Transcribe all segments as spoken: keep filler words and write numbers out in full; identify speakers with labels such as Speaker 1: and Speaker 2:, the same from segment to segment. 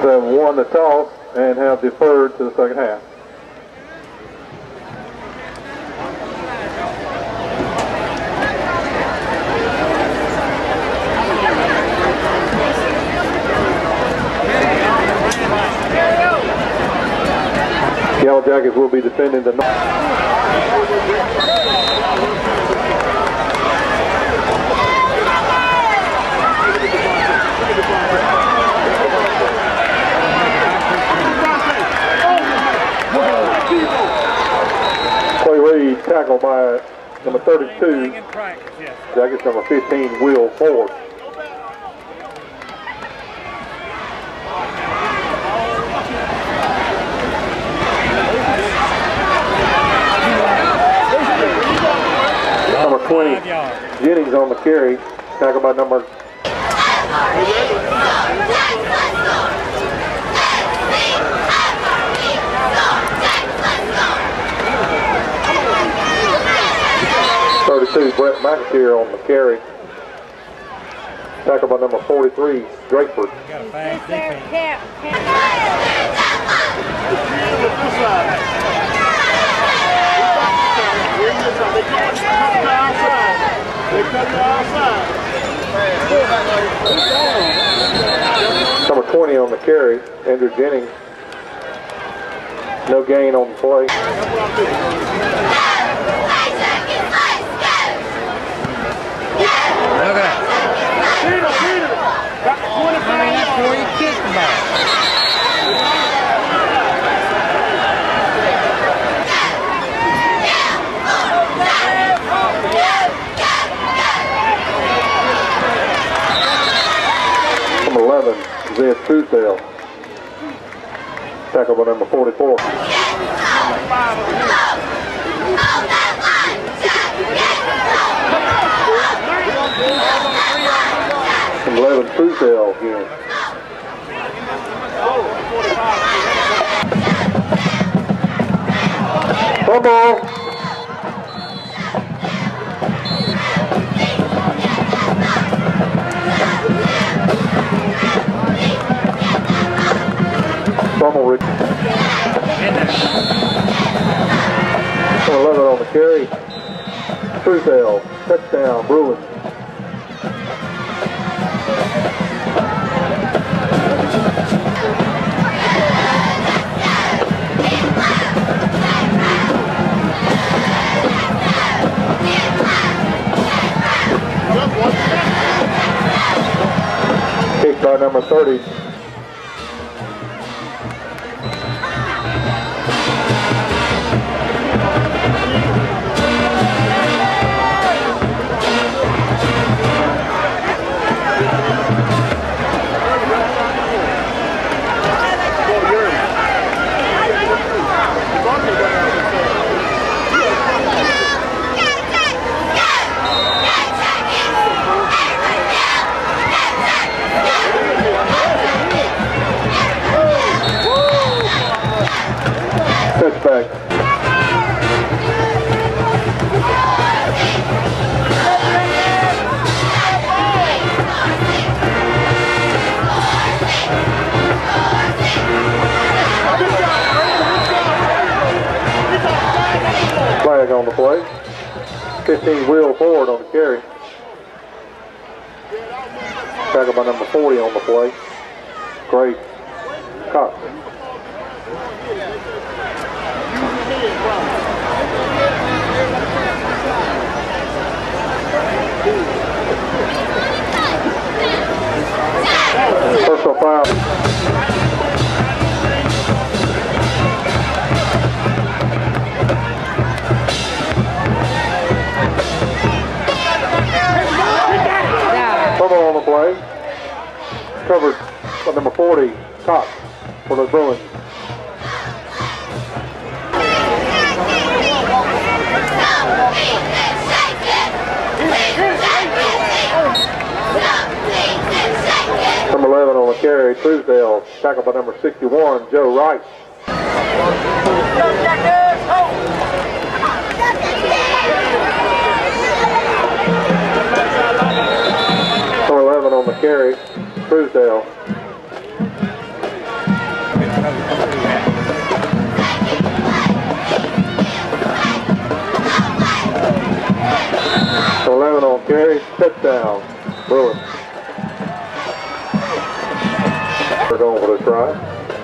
Speaker 1: Bruins have won the toss and have deferred to the second half. Yellow Jackets will be defending the Clay Reed tackled by number thirty-two. Jackets number fifteen, Will Ford. Number twenty, Jennings on the carry, tackled by number thirty-two, Brett McAteer on the carry, tackled by number forty-three, Drakeford.
Speaker 2: Got a fast defense.
Speaker 1: Number twenty on the carry, Andrew Jennings. No gain on the play.
Speaker 2: Look at that. I mean, that's where you kick the ball.
Speaker 1: Number eleven, Zed Truesdale. Tackled by number forty-four. Number eleven, Truesdale again. Fumble. Fumble. Number eleven on the carry. Truesdale, touchdown, Bruins. Kicked by number thirty. Touchback. Flag on the play. fifteen, Will Ford on the carry. Tackled by number forty on the play. Great. Cox. Personal foul. Fumble on the play. Covered by number forty, Cox, for the Bruins. Number eleven on the carry, Truesdale, tackled by number sixty-one, Joe Wright. Number eleven on the carry, Truesdale. eleven on carry, touchdown, Bruins. We're going for the try.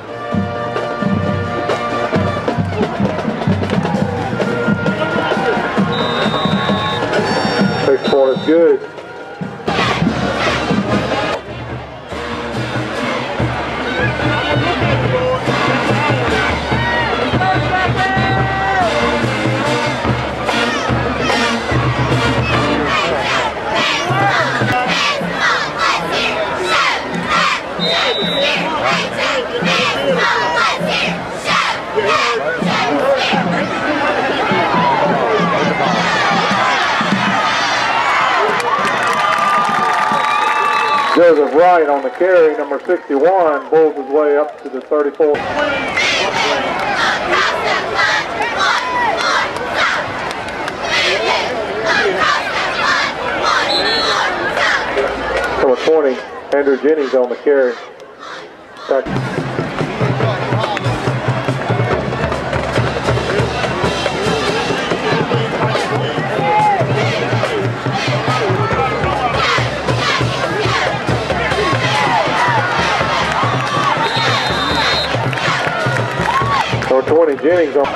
Speaker 1: Six point is good. Joseph Wright on the carry, number sixty-one, bulls his way up to the thirty-four. Number twenty, Andrew Jennings on the carry. Number twenty, Jennings on.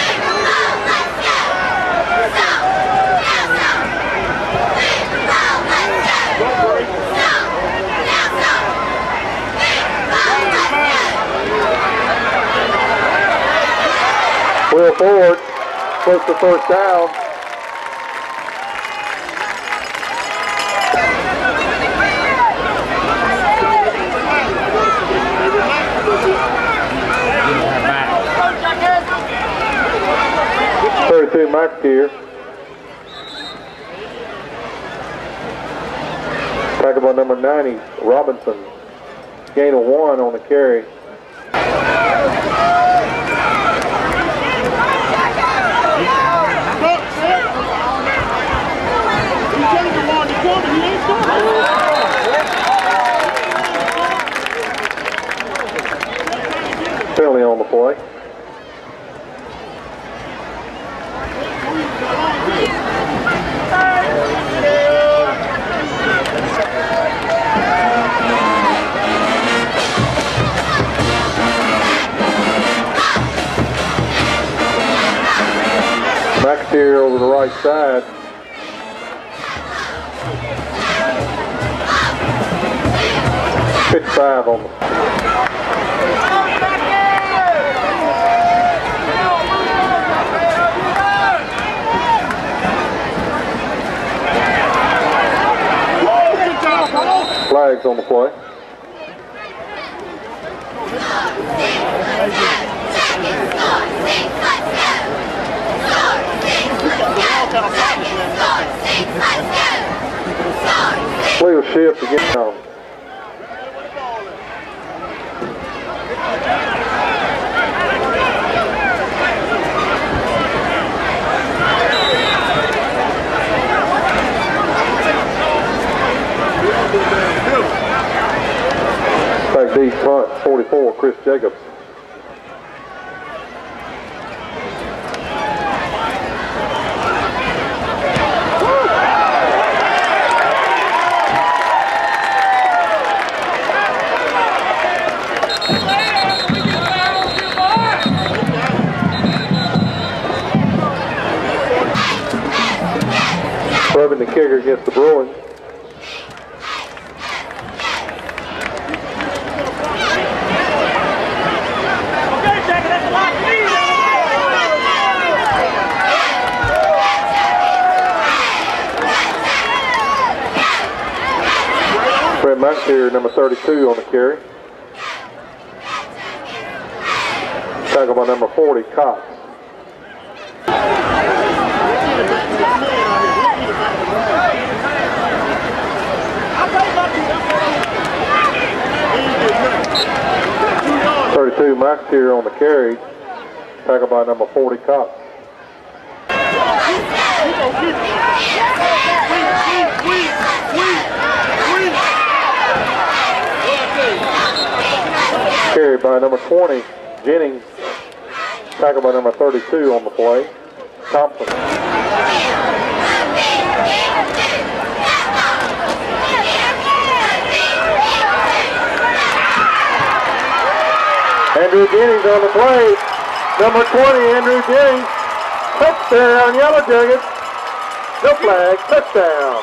Speaker 1: Will Ford puts the first down. thirty-two, McAteer. Tackle by number ninety, Robinson. Gain of one on the carry. Penalty on the play. McAteer over the right side. fifty-five on the flags on the play. Legal shift to get down. Back D punt, forty-four, Chris Jacobs. Rubbing the kicker against the Bruins. Fred McAteer, number thirty-two on the carry. Tackle by number forty, Cox. thirty-two, McAteer on the carry. Tackle by number forty, Cox. Carried by number twenty, Jennings. Tackle by number thirty-two on the play, Thompson. Andrew Jennings on the play. Number twenty, Andrew Jennings. Touchdown, Yellow Jackets. No flag, touchdown.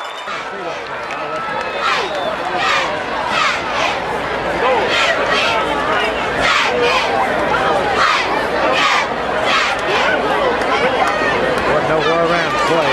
Speaker 2: Wasn't nowhere around the play.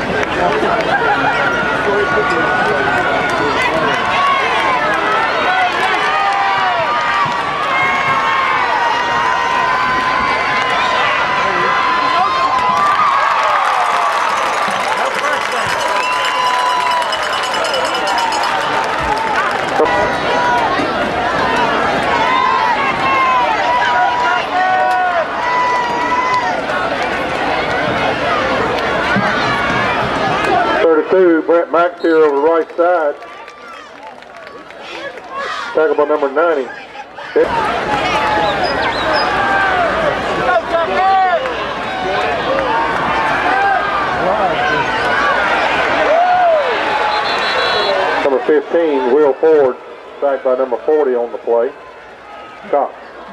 Speaker 1: thirty-two, Brent Max here over the right side. Tackle by number ninety. Number fifteen, Will Ford, backed by number forty on the play. Cox.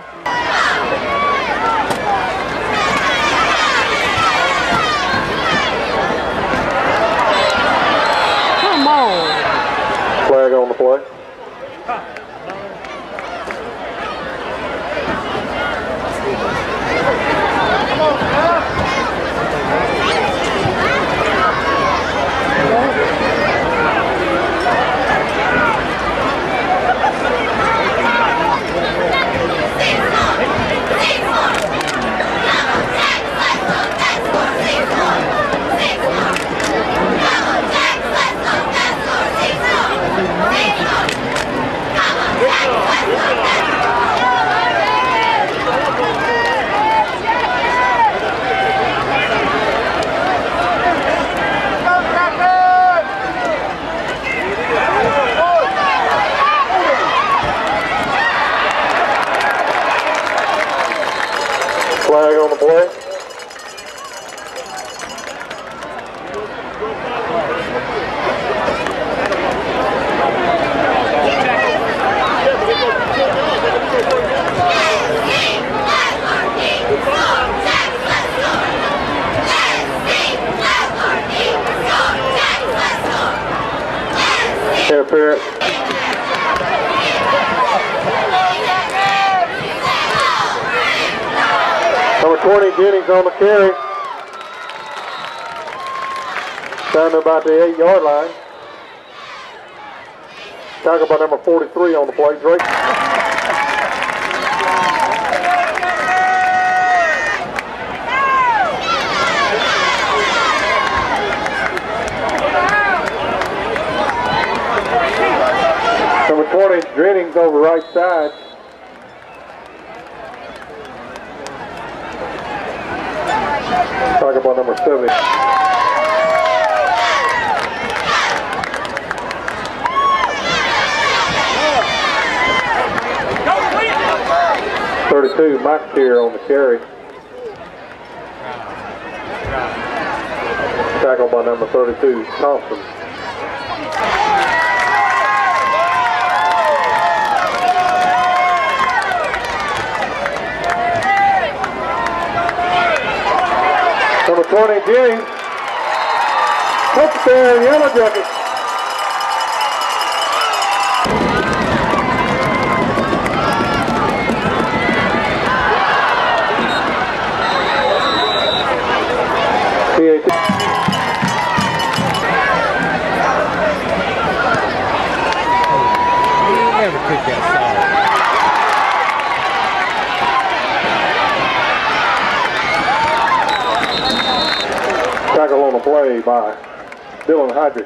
Speaker 1: Flag on the play. Flag on the play. Interference. Number twenty, Jennings on the carry. Down to about the eight yard line. Tackle by number forty-three on the play, Drake. Number twenty, Jennings over right side. Talk about number seventy. thirty-two, Mike here on the carry. Tackle by number thirty-two, Thompson. Number twenty, Jennings. Touchdown, Yellow Jackets. P A T.
Speaker 2: You never took that side.
Speaker 1: Tackle on the play by Dylan Hydrick.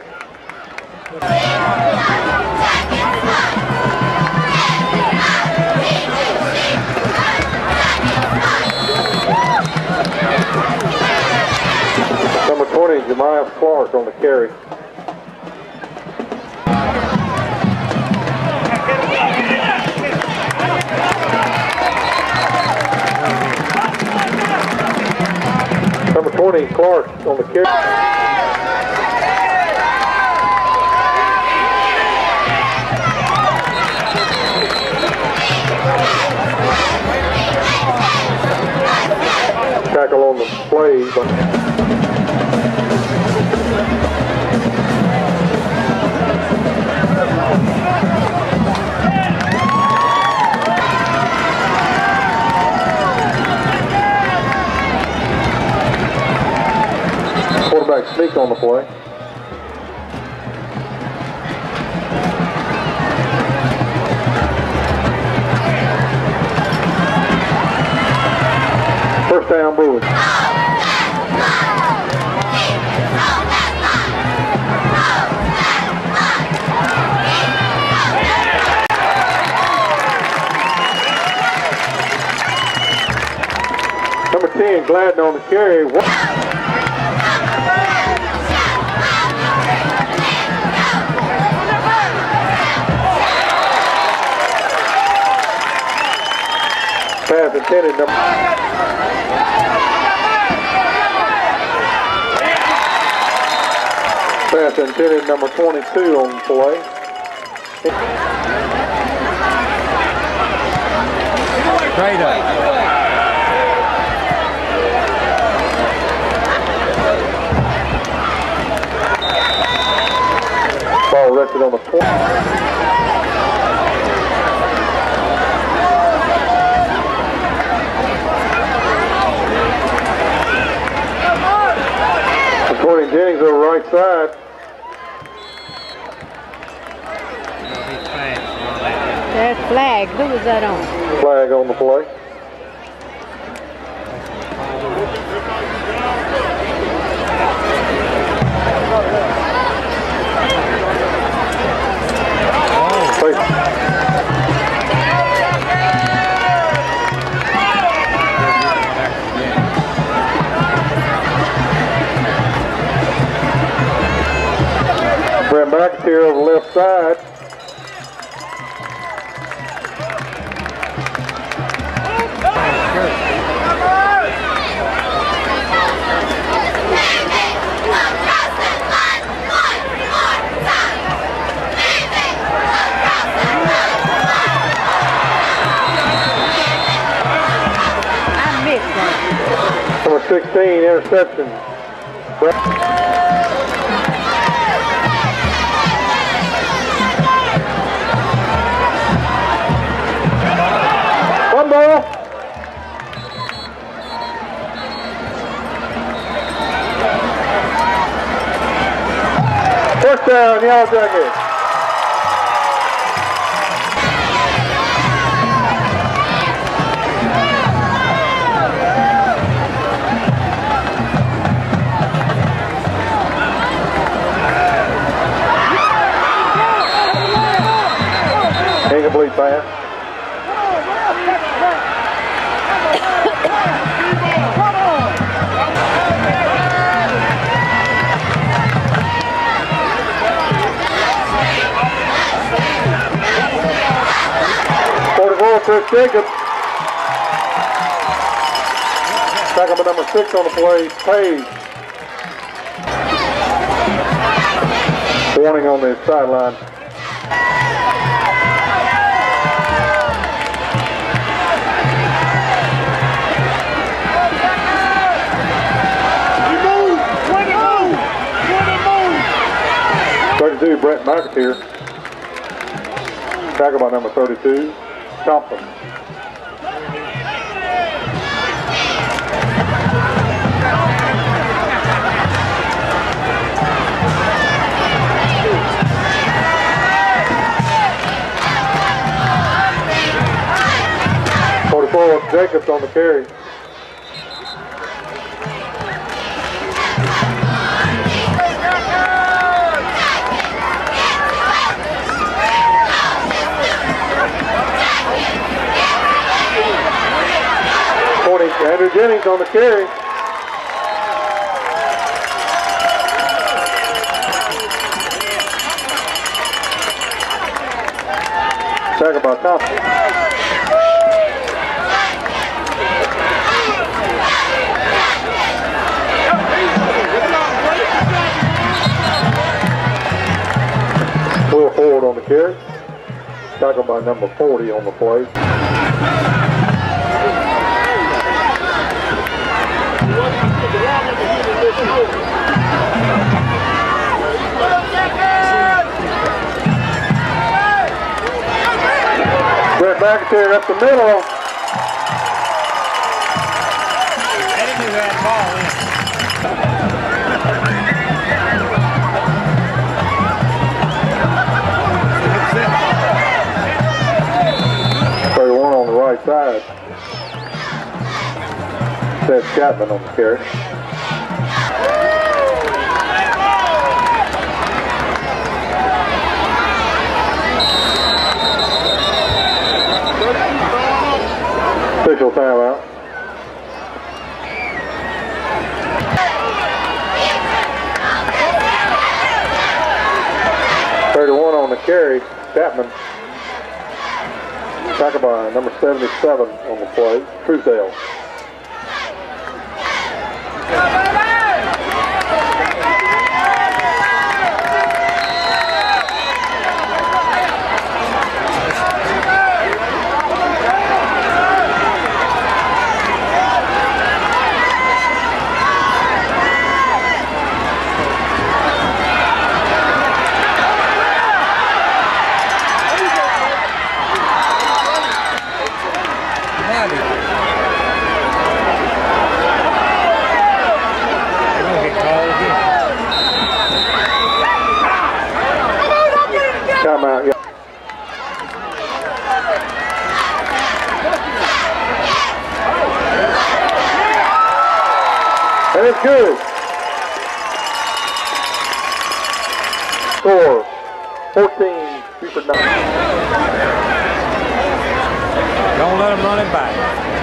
Speaker 1: Number twenty, Jemiah Clark on the carry. Number twenty, Clark on the carry. play. But quarterback sneak on the play. First down, Bruins. Number ten, Gladden on the carry. Pass intended number. Pass intended number twenty-two on the play.
Speaker 2: Straight up.
Speaker 1: Ball rested on the twenty. Recording Jennings over right side.
Speaker 3: There's flag. Who was that on?
Speaker 1: Flag on the play. Brent McAteer on the left side.
Speaker 3: I missed that.
Speaker 1: Number sixteen, interception. One ball. First down, Yellow Jackets. Incomplete pass. forty-four, Chris Jacobs. Tackle by number six on the play, Page. Warning on the sideline. thirty-two, Brent McAteer. Tackle by number thirty-two, Thompson. forty-four, Jacobs on the carry. Andrew Jennings on the carry. Tackle by Thompson. Will Ford on the carry. Tackle by number forty on the play. Brett McIntyre up the middle.
Speaker 2: I didn't know that ball in.
Speaker 1: thirty-one on the right side. Seth Chapman on the carry. Official timeout. thirty-one on the carry, Chapman. Tackled by number seventy-seven on the play, Truesdale. Timeout, yeah. And it's good. Score fourteen, Buford nine.
Speaker 2: Don't let them run it back.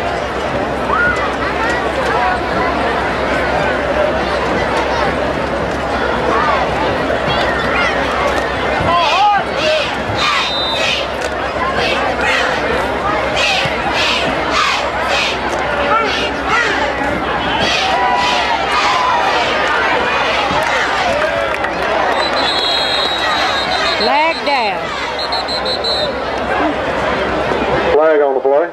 Speaker 3: Flag down.
Speaker 1: Flag on the play.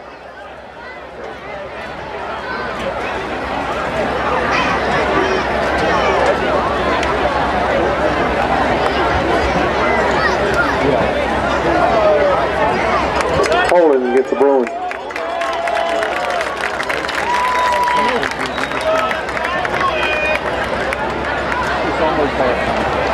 Speaker 1: Holding gets the Bruins. It's almost halftime.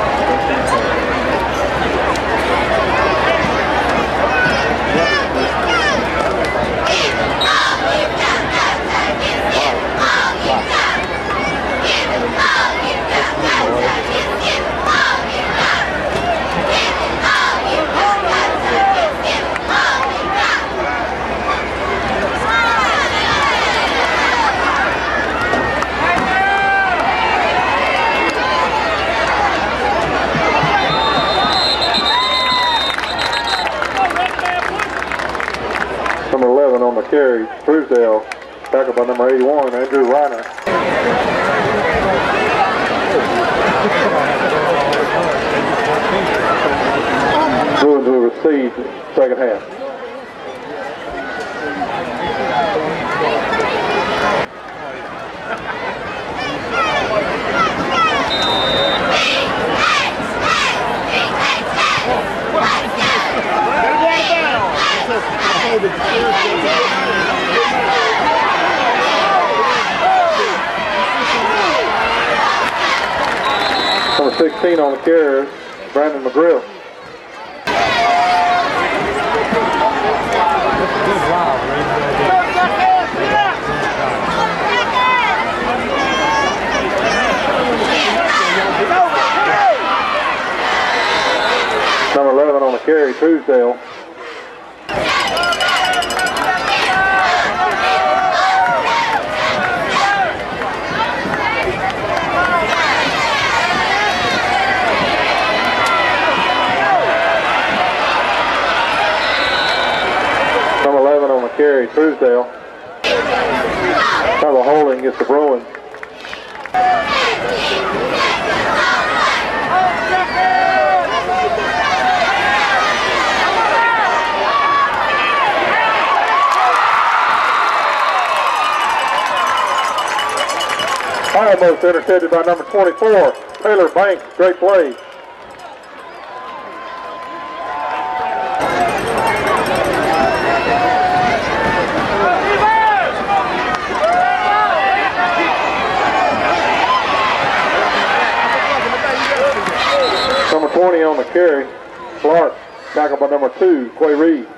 Speaker 1: Number eleven on the carry, Truesdale, tackled by number eighty-one, Andrew Reiner. Bruins will receive second half. Number sixteen on the carrier, Brandon McGrill.
Speaker 2: Good wild,
Speaker 1: Number eleven on the carry, Truesdale. Number eleven on the carry, Truesdale. Number holding gets the Bruins. All right. Almost intercepted by number twenty-four, Taylor Banks. Great play. Number twenty on the carry, Clark. Tackled by number two, Quay Reed.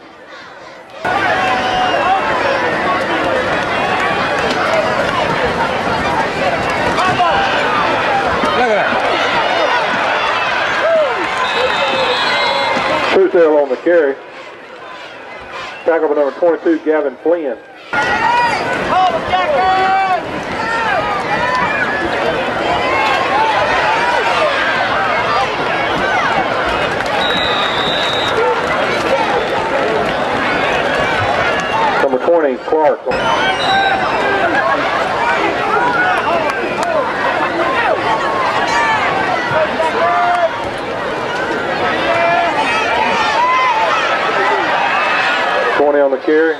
Speaker 1: Truesdale on the carry. Tackled by number twenty-two, Gavin Flynn. Number twenty, Clark. twenty on the carry.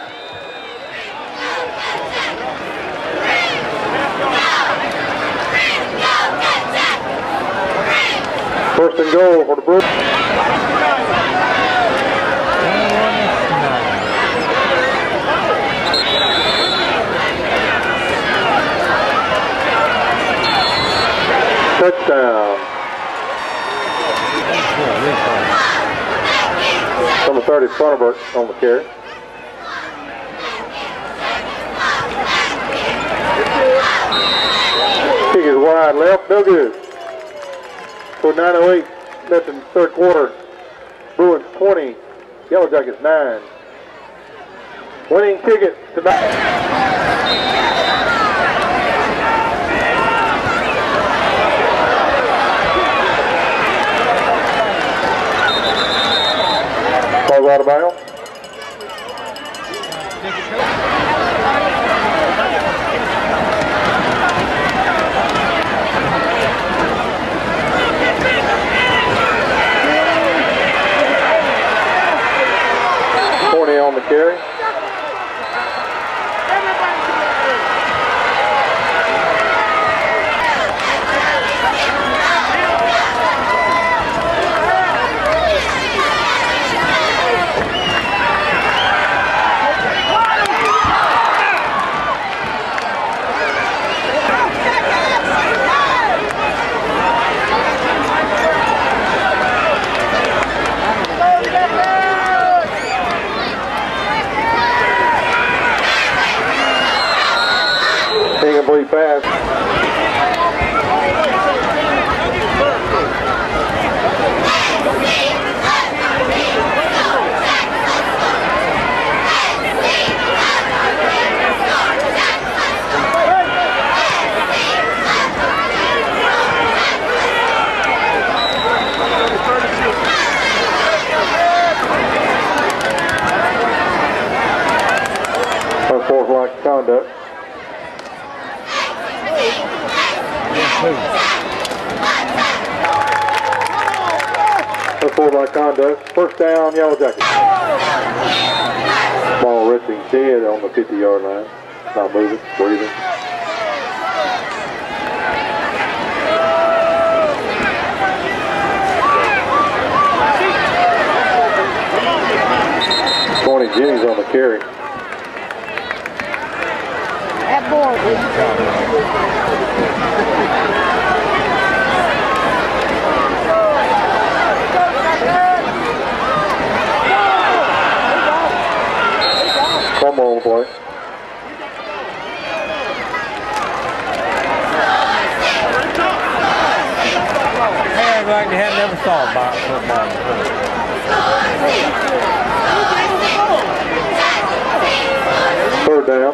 Speaker 1: First and goal for the Brewers. Touchdown. Number thirty, Sonneberg on the carry. Kick is wide left, no good. For nine oh eight left in the third quarter. Bruins twenty, Yellow Jackets nine. Winning ticket tonight. Ball's out of bounds. twenty on the carry. Incomplete pass. Unsportsmanlike conduct. Unsportsmanlike conduct. First down, Yellow Jackets. Ball resting dead on the fifty yard line. Not moving, breathing. twenty Jennings on the carry.
Speaker 3: That board. Come on, boy.
Speaker 2: Hands like they had never saw about football before.
Speaker 1: Third down.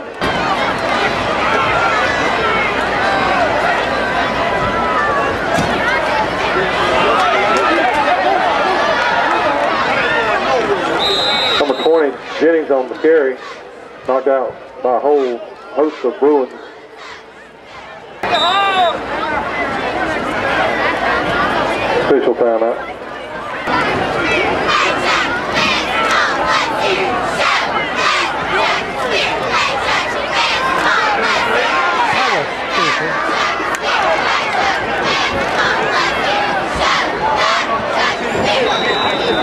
Speaker 1: Number twenty, Jennings on the carry. Knocked out by a whole host of Bruins. Official timeout.
Speaker 2: That was stupid.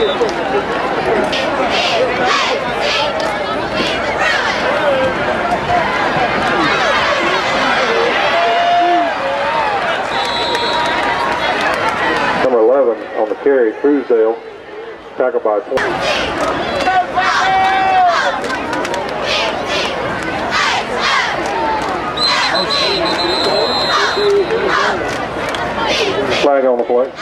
Speaker 1: Number eleven on the carry, Truesdale, tackled by twenty. Flag on the play.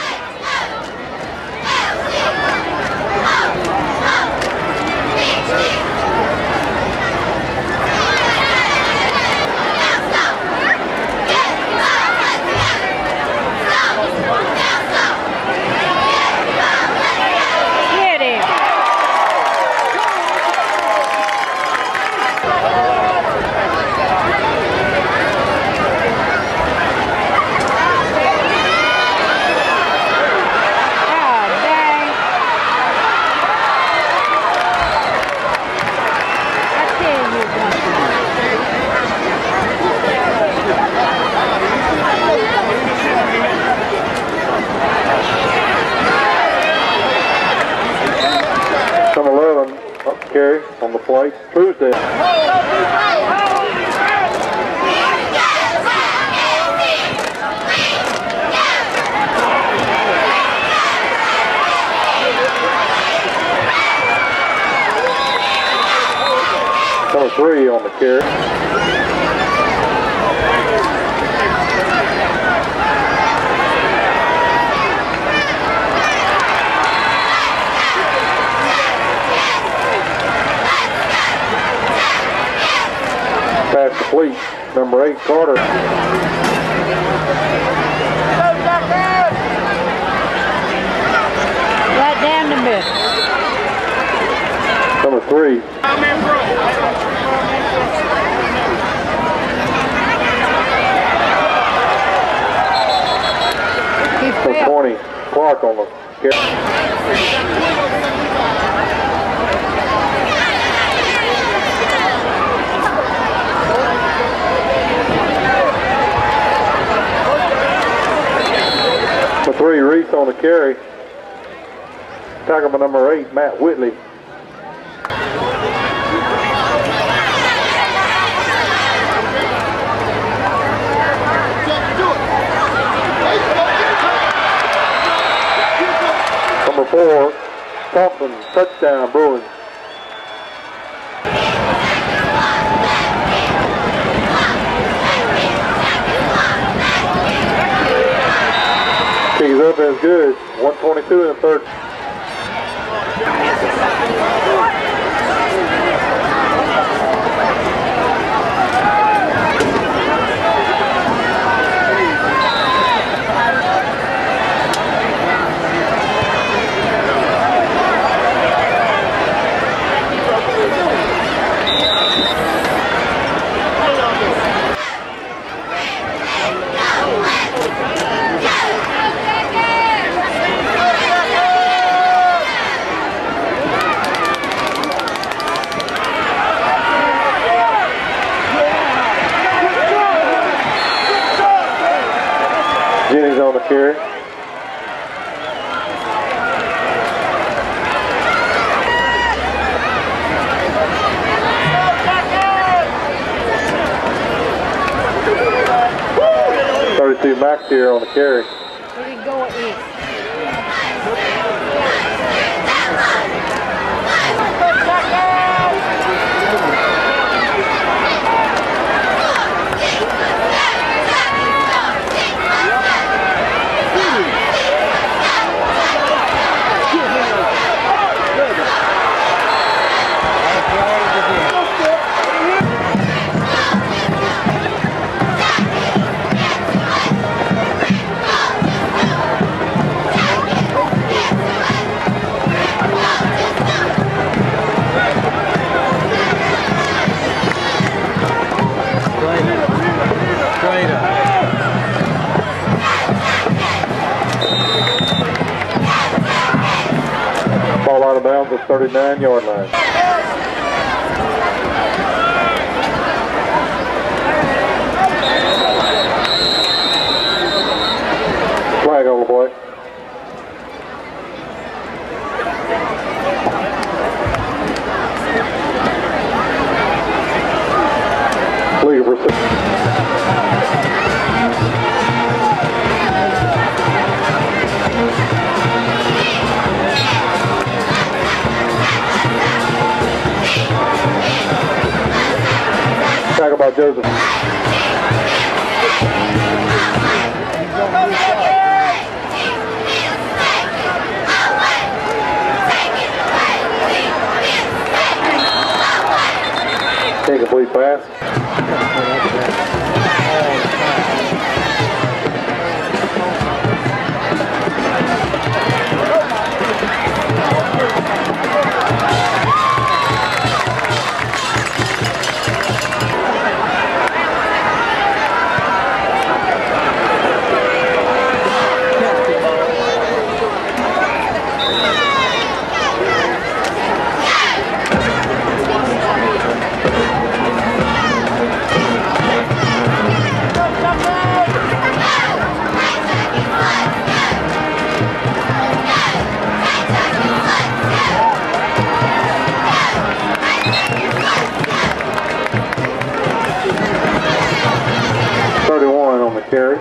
Speaker 3: Get him.
Speaker 1: Number eleven up the carry on the play, Truesdale. Number three on the carry. Pass complete. Number eight, Carter.
Speaker 3: Right down the middle.
Speaker 1: Number three. Number twenty, Clark on the carry. Number three, Reese on the carry. Tackle by number eight, Matt Whitley. Number four, Thompson, touchdown, Bruins. He's up as good. one twenty-two in the third. Jennings on the carry. thirty-two Max here on the carry.
Speaker 3: We can go in. Ball out of bounds at thirty-nine yard line. Flag on the play.
Speaker 1: Joseph. Incomplete pass. thirty-one on the carry.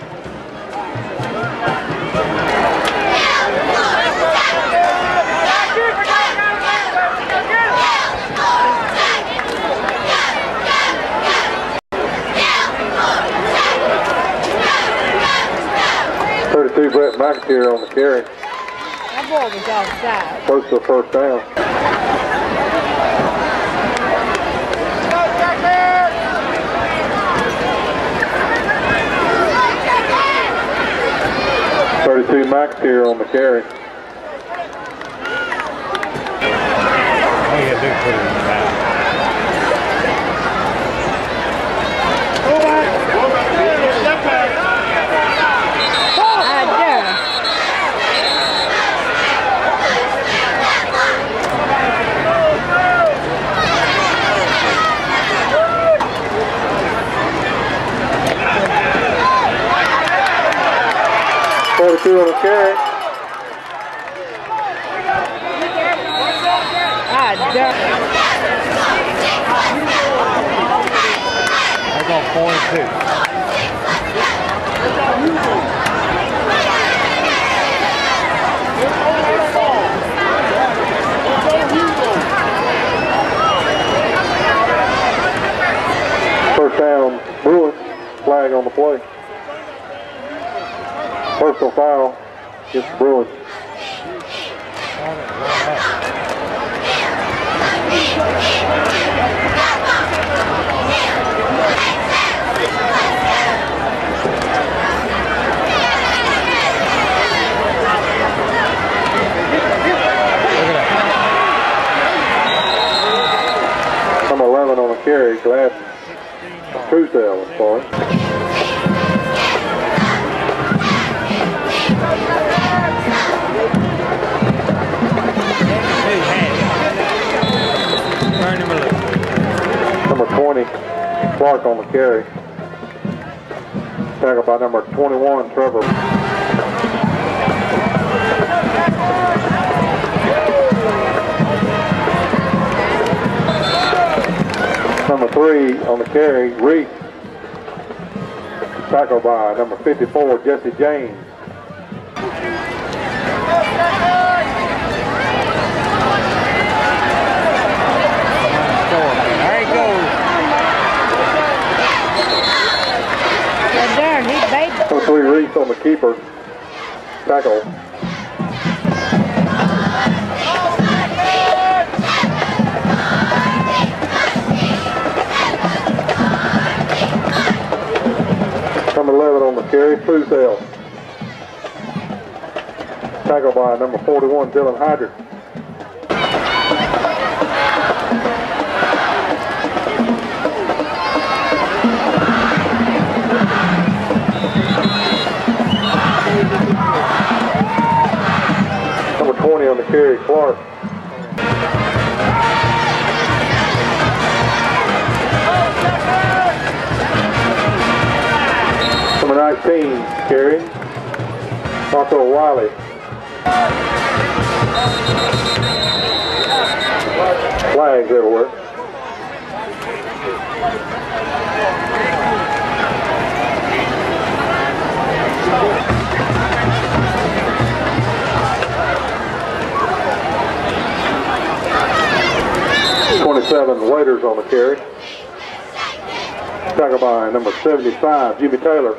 Speaker 1: thirty-two, Brett McAteer on the carry.
Speaker 3: That ball was offside.
Speaker 1: Close to the first down. thirty-two, McAteer on the carry.
Speaker 2: All you gotta do is put it in the back.
Speaker 1: forty-two on the carry.
Speaker 3: Ah, damn.
Speaker 2: That's on forty-two.
Speaker 1: First down, Bruins. Flag on the play. Personal foul against the Bruins. Number eleven on the carry, Glad Truesdale is for it. Number twenty, Clark on the carry. Tackled by number twenty-one, Trevor. Number three on the carry, Reese. Tackled by number fifty-four, Jesse James. Number three, Reese on the keeper. Tackle. Number eleven on the carry, Truesdale. Tackle by number forty-one, Dylan Hydrick. Number twenty on the carry, Clark. Number nineteen, carry, Marco Wiley. Flags everywhere. twenty-seven, Waiters on the carry. Tackled by number seventy-five, Jimmy Taylor.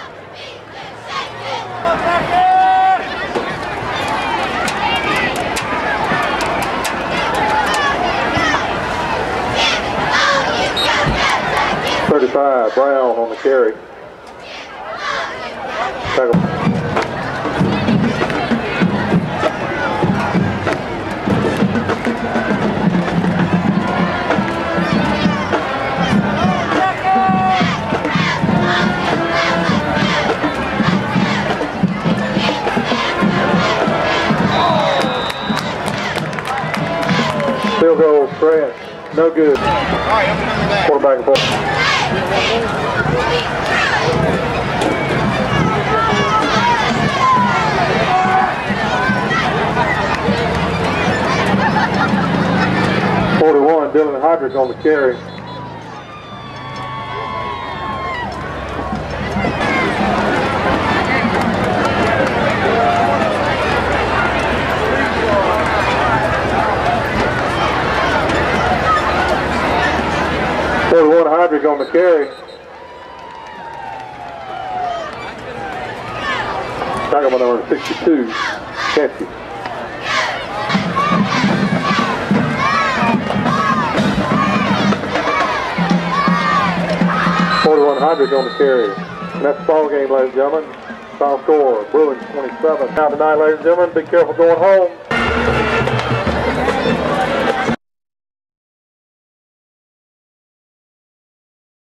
Speaker 1: thirty-five, Brown on the carry. Tackle. Field goal, Grant. No good.
Speaker 4: All right, open up the back.
Speaker 1: Quarterback and forth. forty-one, Dylan Hodrick on the carry. forty-one, Hodrick on the carry. Tackle by number sixty-two, Kensky. forty-one, Hodrick on the carry. And that's the ball game, ladies and gentlemen. Final score, Bruins twenty-seven. Now tonight, ladies and gentlemen, be careful going home.